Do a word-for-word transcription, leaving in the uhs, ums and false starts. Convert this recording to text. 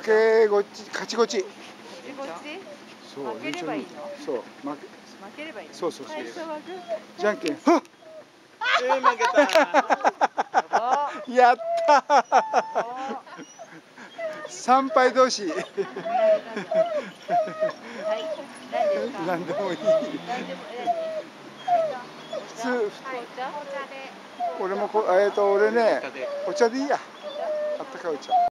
けごち、勝ちごち。そう、 負ければいいの？ そう、負け。 負ければいいの？ そうそうそう。 最初はグー。 じゃんけん、はっ。 えー、負けた。 やったー。三敗同士。 はい。何ですか？ 何でもいい。 何でも、何？ 普通、 紅茶？ 俺もこ、えっと、俺ね、お茶でいいや。あったかいお茶。